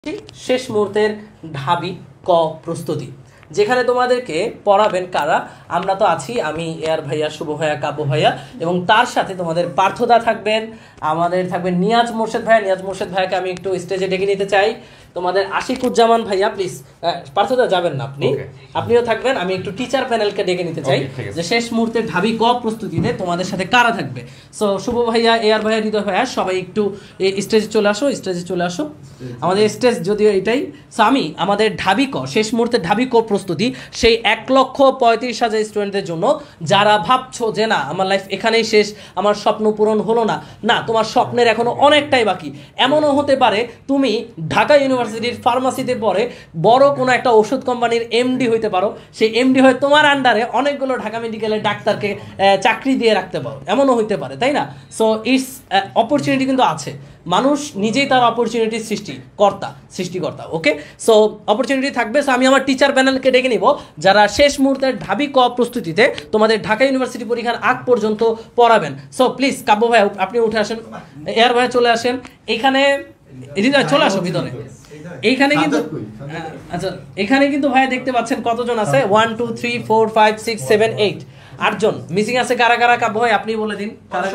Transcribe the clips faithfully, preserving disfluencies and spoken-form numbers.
শেষ মুহূর্তের ঢাবি ক প্রস্তুতি, যেখানে তোমাদেরকে পড়াবেন কারা? আমরা তো আছি, আমি এয়ার ভাইয়া, শুভ ভাইয়া, কাব্য ভাইয়া, এবং তার সাথে তোমাদের পার্থদা থাকবেন, আমাদের থাকবেন নিয়াজ মোর্শেদ ভাইয়া। নিয়াজ মোর্শেদ ভাইয়াকে আমি একটু স্টেজে ডেকে নিতে চাই। তোমাদের আশিকুজ্জামান ভাইয়া, প্লিজ। পার্থদা যাবেন না আপনি, আপনিও থাকবেন। আমি একটু টিচার প্যানেলকে ডেকে নিতে চাই যে শেষ মুহূর্তের ঢাবি ক প্রস্তুতিতে তোমাদের সাথে কারা থাকবে। সো শুভ ভাইয়া, এয়ার ভাইয়া, হৃদয় ভাইয়া, সবাই একটু স্টেজে চলে আসো, স্টেজে চলে আসো। আমাদের স্টেজ যদিও এটাই। সো আমি আমাদের ঢাবি ক, শেষ মুহূর্তের ঢাবি ক প্রস্তুতি, সেই এক লক্ষ পঁয়ত্রিশ হাজার স্টুডেন্টদের জন্য যারা ভাবছো যে না আমার লাইফ এখানেই শেষ, আমার স্বপ্ন পূরণ হলো না, না তোমার স্বপ্নের এখনো অনেকটাই বাকি। এমনও হতে পারে তুমি ঢাকা ইউনিভার্সিটির ফার্মাসিতে পড়ে বড় কোনো একটা ওষুধ কোম্পানির এমডি হইতে পারো, সেই এমডি হয়ে তোমার আন্ডারে অনেকগুলো ঢাকা মেডিকেলের ডাক্তারকে চাকরি দিয়ে রাখতে পারো, এমনও হইতে পারে, তাই না? সো ইটস অপরচুনিটি কিন্তু আছে, মানুষ নিজেই তার অপরচুনিটির সৃষ্টি কর্তা, সৃষ্টিকর্তা। ওকে, সো অপরচুনিটি থাকবে। সো আমি আমার টিচার প্যানেলকে ডেকে নিব যারা শেষ মুহূর্তের ঢাবি ক প্রস্তুতিতে তোমাদের ঢাকা ইউনিভার্সিটি পরীক্ষার আগ পর্যন্ত পড়াবেন। সো প্লিজ কাব্য ভাই আপনি উঠে আসেন, এয়ার ভাই চলে আসেন, এইখানে চলে আসো ভিতরে। এইখানে কিন্তু আচ্ছা, এখানে কিন্তু ভাই দেখতে পাচ্ছেন কতজন আছে, one two three four five six seven eight, আটজন মিসিং আছে। কারা কারা? কাব্য ভাই আপনি বলে দিন।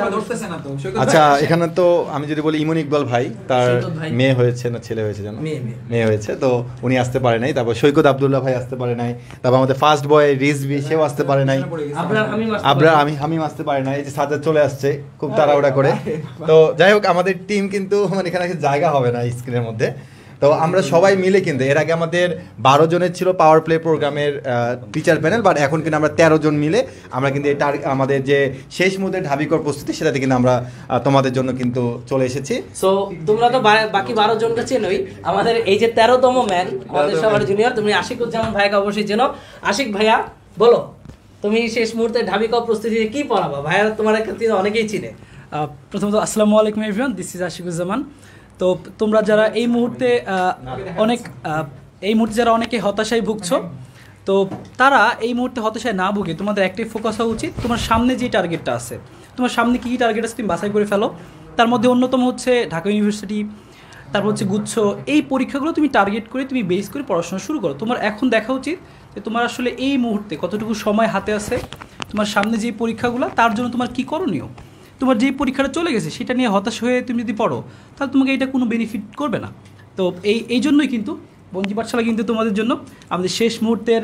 আচ্ছা, এখানে তো আমি যদি বলি ইমন ইকবাল ভাই, তার মেয়ে হয়েছে না ছেলে হয়েছে জানো? মেয়ে হয়েছে, তো উনি আসতে পারে নাই। তারপর সৈকত আব্দুল্লাহ ভাই আসতে পারে নাই। তারপর আমাদের ফার্স্ট বয় রিজভি, সেও আসতে পারে নাই। আবরার আমি হামিম আসতে পারে নাই। এই যে সাজ্জাদ চলে আসছে খুব তাড়াহুড়া করে। তো যাই হোক, আমাদের টিম কিন্তু মানে এখানে জায়গা হবে না স্ক্রিনের মধ্যে। তো আমরা সবাই মিলে কিন্তু এর আগে আমাদের বারো জনের ছিল পাওয়ার প্লে প্রোগ্রামের টিচার প্যানেল, বাট এখন কিন্তু আমরা তেরো জন মিলে আমরা কিন্তু এটা আমাদের যে শেষ মুহূর্তের ঢাবিকর প্রস্তুতি সেটাতে কিন্তু আমরা তোমাদের জন্য কিন্তু চলে এসেছি। সো তোমরা তো বাকি বারো জনকে চেনোই, আমাদের এই যে তেরোতম ম্যান, আমাদের সবার জুনিয়র, তুমি আশিকুজ্জামান ভাইকে অবশ্যই চেনো। আশিক ভাইয়া বলো, তুমি শেষ মুহূর্তে ঢাবিকর প্রস্তুতিতে কি পড়াবা? ভাইয়া তোমার ক্ষেত্রে অনেকেই চিনে। প্রথমত আসসালামু আলাইকুম এভরিওয়ান, দিস ইজ আশিকুজ্জামান। তো তোমরা যারা এই মুহূর্তে অনেক এই মুহূর্তে যারা অনেকে হতাশায় ভুগছো, তো তারা এই মুহূর্তে হতাশায় না ভুগে তোমাদের একটাই ফোকাস হওয়া উচিত, তোমার সামনে যে টার্গেটটা আছে, তোমার সামনে কী কী টার্গেট আছে তুমি বাছাই করে ফেলো। তার মধ্যে অন্যতম হচ্ছে ঢাকা ইউনিভার্সিটি, তারপর হচ্ছে গুচ্ছ। এই পরীক্ষাগুলো তুমি টার্গেট করে তুমি বেস করে পড়াশোনা শুরু করো। তোমার এখন দেখা উচিত যে তোমার আসলে এই মুহূর্তে কতটুকু সময় হাতে আছে, তোমার সামনে যে পরীক্ষাগুলো তার জন্য তোমার কী করণীয়। তোমার যেই পরীক্ষাটা চলে গেছে সেটা নিয়ে হতাশ হয়ে তুমি যদি পড়ো তাহলে তোমাকে এটা কোনো বেনিফিট করবে না। তো এই এই জন্যই কিন্তু বঞ্জি পাঠশালা কিন্তু তোমাদের জন্য আমাদের শেষ মুহূর্তের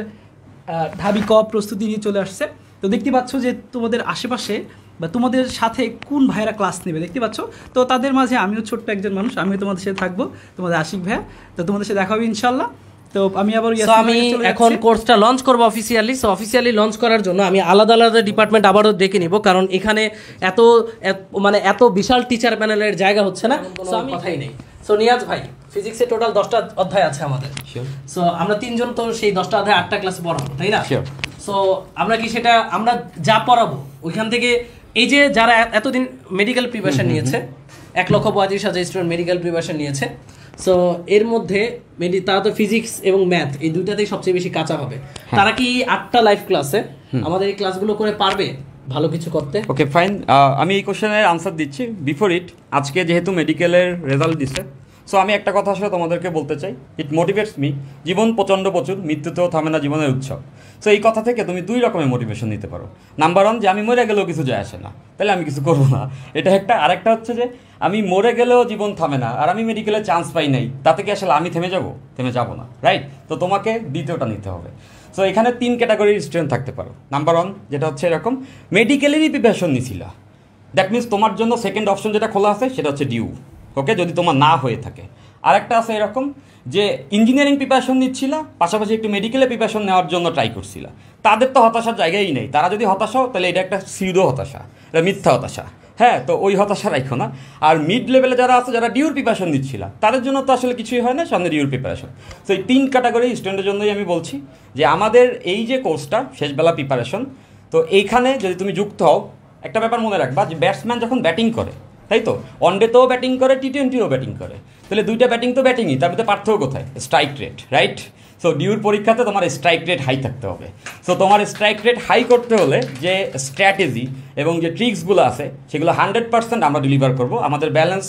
ঢাবি ক প্রস্তুতি নিয়ে চলে আসছে। তো দেখতে পাচ্ছ যে তোমাদের আশেপাশে বা তোমাদের সাথে কোন ভাইয়েরা ক্লাস নেবে দেখতে পাচ্ছ। তো তাদের মাঝে আমিও ছোট্ট একজন মানুষ, আমিও তোমাদের সাথে থাকবো, তোমাদের আশিক ভাইয়া। তো তোমাদের সাথে দেখা হবে ইনশাল্লাহ। তো আমি আবার আমি এখন কোর্সটা লঞ্চ করবো অফিসিয়ালি। সো অফিসিয়ালি লঞ্চ করার জন্য আমি আলাদা আলাদা ডিপার্টমেন্ট আবারও দেখে নিব, কারণ এখানে এত মানে এত বিশাল টিচার প্যানেলের জায়গা হচ্ছে না, সো আমি কথাই নেই। সো নিয়াজ ভাই, ফিজিক্সে টোটাল দশটা অধ্যায় আছে আমাদের। সো আমরা তিনজন তো সেই দশটা অধ্যায় আটটা ক্লাসে পড়াবো, তাই না? সো আমরা কি সেটা আমরা যা পড়াবো ওইখান থেকে, এই যে যারা এতদিন মেডিকেল প্রিপারেশন নিয়েছে, এক লক্ষ পঁয়ত্রিশ হাজার স্টুডেন্ট মেডিকেল প্রিপারেশন নিয়েছে, সো এর মধ্যে তারা তো ফিজিক্স এবং ম্যাথ এই দুইটাতেই সবচেয়ে বেশি কাঁচা হবে। তারা কি আটটা লাইভ ক্লাসে আমাদের এই ক্লাসগুলো করে পারবে ভালো কিছু করতে? ওকে ফাইন, আমি এই কোশ্চেনের আনসার দিচ্ছি। বিফোর ইট, আজকে যেহেতু মেডিকেলের রেজাল্ট দিচ্ছে, সো আমি একটা কথা আসলে তোমাদেরকে বলতে চাই, ইট মোটিভেটস মি। জীবন প্রচণ্ড প্রচুর, মৃত্যুতেও থামে না জীবনের উৎসব। সো এই কথা থেকে তুমি দুই রকমের মোটিভেশন নিতে পারো। নাম্বার ওয়ান, যে আমি মরে গেলেও কিছু যায় আসে না, তাহলে আমি কিছু করবো না, এটা একটা। আরেকটা হচ্ছে যে আমি মরে গেলেও জীবন থামে না, আর আমি মেডিকেলে চান্স পাই নাই, তাতে কি আসলে আমি থেমে যাবো? থেমে যাবো না, রাইট? তো তোমাকে দ্বিতীয়টা নিতে হবে। সো এখানে তিন ক্যাটাগরির স্টুডেন্ট থাকতে পারো। নাম্বার ওয়ান, যেটা হচ্ছে এরকম মেডিকেলেরই প্রিপারেশন নিছিলা, দ্যাট মিনস তোমার জন্য সেকেন্ড অপশন যেটা খোলা আছে সেটা হচ্ছে ডিউ। ওকে, যদি তোমার না হয়ে থাকে। আরেকটা আছে এরকম যে ইঞ্জিনিয়ারিং প্রিপারেশন নিচ্ছিলা, পাশাপাশি একটু মেডিকেলে প্রিপারেশন নেওয়ার জন্য ট্রাই করছিলা। তাদের তো হতাশার জায়গাই নেই, তারা যদি হতাশা হয় তাহলে এটা একটা সিউডো হতাশা, এটা মিথ্যা হতাশা। হ্যাঁ, তো ওই হতাশা রাখো না। আর মিড লেভেলে যারা আছে, যারা ডিউর প্রিপারেশন দিচ্ছিলা, তাদের জন্য তো আসলে কিছুই হয় না, সামনে ডিউর প্রিপারেশন। তো এই তিন ক্যাটাগরি স্টুডেন্টের জন্যই আমি বলছি যে আমাদের এই যে কোর্সটা শেষবেলা প্রিপারেশন, তো এইখানে যদি তুমি যুক্ত হও, একটা ব্যাপার মনে রাখবা যে ব্যাটসম্যান যখন ব্যাটিং করে, তাই তো ওয়ানডেতেও ব্যাটিং করে, টি টোয়েন্টিও ব্যাটিং করে, তাহলে দুইটা ব্যাটিং তো ব্যাটিংই, তার মধ্যে পার্থক্য কোথায়? Strike rate, right? সো ডিউর পরীক্ষাতে তোমার স্ট্রাইক রেট হাই থাকতে হবে। সো তোমার স্ট্রাইক রেট হাই করতে হলে যে স্ট্র্যাটেজি এবং যে ট্রিক্সগুলো আছে সেগুলো হান্ড্রেড পার্সেন্ট আমরা ডেলিভার করবো। আমাদের ব্যালেন্স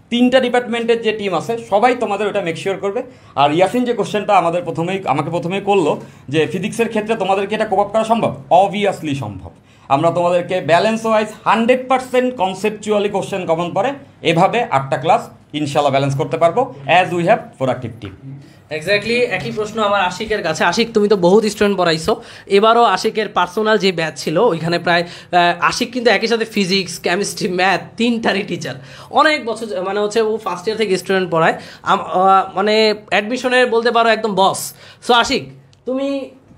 তিনটা ডিপার্টমেন্টের যে টিম আছে সবাই তোমাদের ওটা মেকশিওর করবে। আর ইয়াসিন যে কোশ্চেনটা আমাদের প্রথমেই আমাকে প্রথমেই করলো যে ফিজিক্সের ক্ষেত্রে তোমাদেরকে এটা কোপ আপ করা সম্ভব, অবভিয়াসলি সম্ভব। আমরা তোমাদেরকে balance wise hundred percent conceptually question common পড়ে, এভাবে আটটা ক্লাস ইনশাল্লাহ ব্যালেন্স করতে পারবো as we have productive team. Exactly একই প্রশ্ন আমার আশিকের কাছে। আশিক, তুমি তো বহুত স্টুডেন্ট পড়াইছো, এবারও আশিকের পার্সোনাল যে ব্যাচ ছিল ওইখানে প্রায় আশিক কিন্তু একই সাথে ফিজিক্স, কেমিস্ট্রি, ম্যাথ তিনটারই টিচার, অনেক বছর মানে হচ্ছে ও ফার্স্ট ইয়ার থেকে স্টুডেন্ট পড়ায়, মানে অ্যাডমিশনের বলতে পারো একদম বস। সো আশিক, তুমি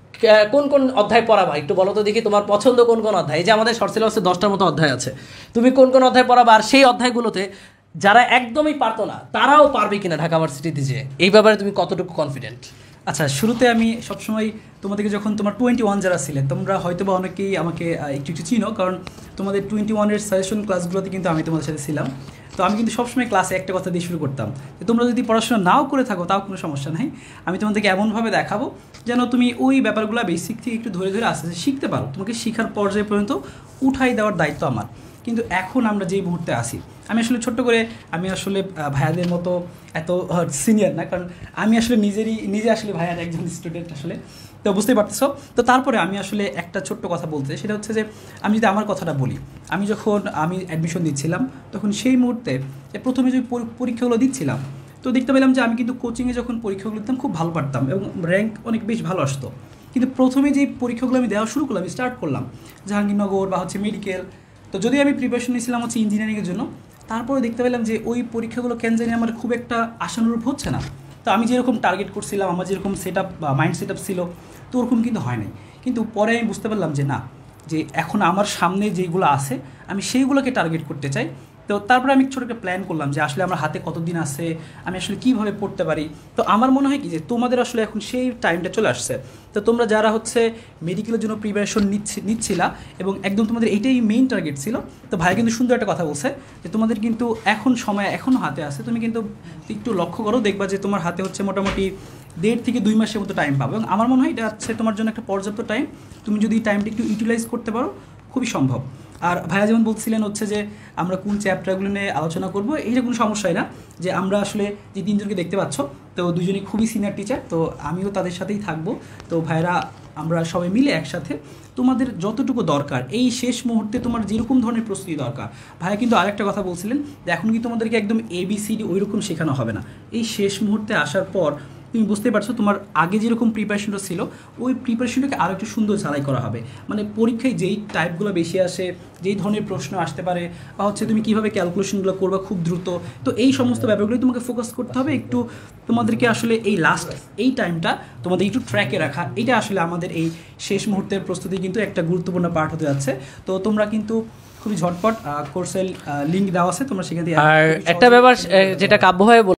কোন কোন অধ্যায় পড়াবা একটু বলো তো দেখি, তোমার পছন্দ কোন কোন অধ্যায়? এই যে আমাদের শর্ট সিলেবাসে দশটার মতো অধ্যায় আছে, তুমি কোন কোন অধ্যায় পড়াবা? আর সেই অধ্যায়গুলোতে যারা একদমই পারতো না তারাও পারবে কিনা ঢাকা ভার্সিটিতে যে, এই ব্যাপারে তুমি কতটুকু কনফিডেন্ট? আচ্ছা, শুরুতে আমি সবসময় তোমাদেরকে যখন তোমার টোয়েন্টি ওয়ান যারা ছিলেন তোমরা হয়তো বা অনেকেই আমাকে একটু একটু চিনো, কারণ তোমাদের টোয়েন্টি ওয়ানের সাজেশন ক্লাসগুলোতে কিন্তু আমি তোমাদের সাথে ছিলাম। তো আমি কিন্তু সবসময় ক্লাসে একটা কথা দিয়ে শুরু করতাম যে তোমরা যদি পড়াশোনা নাও করে থাকো তাও কোনো সমস্যা নাই, আমি তোমাদেরকে এমনভাবে দেখাবো যেন তুমি ওই ব্যাপারগুলো বেসিক থেকে একটু ধরে ধরে আস্তে আস্তে শিখতে পারো। তোমাকে শিখার পর্যায়ে পর্যন্ত উঠাই দেওয়ার দায়িত্ব আমার। কিন্তু এখন আমরা যেই মুহূর্তে আসি, আমি আসলে ছোট্ট করে আমি আসলে ভাইয়াদের মতো এত সিনিয়র না, কারণ আমি আসলে নিজেরই নিজে আসলে ভাইয়ার একজন স্টুডেন্ট আসলে, তো বুঝতেই পারতেছো। তো তারপরে আমি আসলে একটা ছোট্ট কথা বলতে, সেটা হচ্ছে যে আমি যদি আমার কথাটা বলি, আমি যখন আমি অ্যাডমিশন দিচ্ছিলাম তখন সেই মুহূর্তে প্রথমে যে পরীক্ষাগুলো দিচ্ছিলাম তো দেখতে পেলাম যে আমি কিন্তু কোচিংয়ে যখন পরীক্ষাগুলো দিতাম খুব ভালো পারতাম এবং র্যাঙ্ক অনেক বেশ ভালো আসতো। কিন্তু প্রথমে যেই পরীক্ষাগুলো আমি দেওয়া শুরু করলাম, স্টার্ট করলাম জাহাঙ্গীরনগর বা হচ্ছে মেডিকেল, তো যদি আমি প্রিপারেশন নিয়েছিলাম হচ্ছে ইঞ্জিনিয়ারিংয়ের জন্য, তারপরে দেখতে পেলাম যে ওই পরীক্ষাগুলো কেন জানি আমার খুব একটা আশানুরূপ হচ্ছে না। তো আমি যেরকম টার্গেট করছিলাম, আমার যেরকম সেট আপ বা মাইন্ড সেট আপ ছিল, তো ওরকম কিন্তু হয় নাই। কিন্তু পরে আমি বুঝতে পারলাম যে না, যে এখন আমার সামনে যেগুলো আছে আমি সেইগুলোকে টার্গেট করতে চাই। তো তারপরে আমি ছোটো একটা প্ল্যান করলাম যে আসলে আমার হাতে কতদিন আছে, আমি আসলে কীভাবে পড়তে পারি। তো আমার মনে হয় কি যে তোমাদের আসলে এখন সেই টাইমটা চলে আসছে। তো তোমরা যারা হচ্ছে মেডিকেলের জন্য প্রিপারেশন নিচ্ছি নিচ্ছিলা এবং একদম তোমাদের এইটাই মেইন টার্গেট ছিল, তো ভাই কিন্তু সুন্দর একটা কথা বলছে যে তোমাদের কিন্তু এখন সময় এখনও হাতে আছে, তুমি কিন্তু একটু লক্ষ্য করো, দেখবা যে তোমার হাতে হচ্ছে মোটামুটি দেড় থেকে দুই মাসের মতো টাইম পাবে। এবং আমার মনে হয় এটা হচ্ছে তোমার জন্য একটা পর্যাপ্ত টাইম, তুমি যদি এই টাইমটা একটু ইউটিলাইজ করতে পারো খুবই সম্ভব। আর ভাইয়া যেমন বলছিলেন হচ্ছে যে আমরা কোন চ্যাপ্টারগুলো নিয়ে আলোচনা করবো, এইটা কোনো সমস্যাই না। যে আমরা আসলে যে তিনজনকে দেখতে পাচ্ছ, তো দুজনেই খুবই সিনিয়র টিচার, তো আমিও তাদের সাথেই থাকবো। তো ভাইরা আমরা সবাই মিলে একসাথে তোমাদের যতটুকু দরকার এই শেষ মুহূর্তে তোমার যেরকম ধরনের প্রস্তুতি দরকার, ভাইয়া কিন্তু আরেকটা কথা বলছিলেন যে এখন কিন্তু তোমাদেরকে একদম এবিসিডি ওই রকম শেখানো হবে না। এই শেষ মুহূর্তে আসার পর তুমি বুঝতে পারছো তোমার আগে যেরকম প্রিপারেশনটা ছিল ওই প্রিপারেশনটাকে আরও একটু সুন্দর ঝালাই করা হবে। মানে পরীক্ষায় যেই টাইপগুলো বেশি আসে, যেই ধরনের প্রশ্ন আসতে পারে, বা হচ্ছে তুমি কীভাবে ক্যালকুলেশনগুলো করবে খুব দ্রুত, তো এই সমস্ত ব্যাপারগুলোই তোমাকে ফোকাস করতে হবে। একটু তোমাদেরকে আসলে এই লাস্ট এই টাইমটা তোমাদের একটু ট্র্যাকে রাখা, এটা আসলে আমাদের এই শেষ মুহূর্তের প্রস্তুতি কিন্তু একটা গুরুত্বপূর্ণ পার্ট হতে যাচ্ছে। তো তোমরা কিন্তু খুবই ঝটপট কোর্সের লিঙ্ক দেওয়া আছে, তোমরা সেখান থেকে। আর একটা ব্যাপার যেটা কাব্য হয়